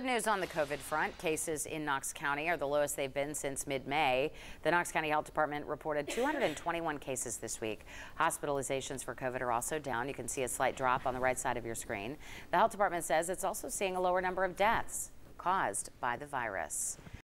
Good news on the COVID front. Cases in Knox County are the lowest they've been since mid-May. The Knox County Health Department reported 221 cases this week. Hospitalizations for COVID are also down. You can see a slight drop on the right side of your screen. The health department says it's also seeing a lower number of deaths caused by the virus.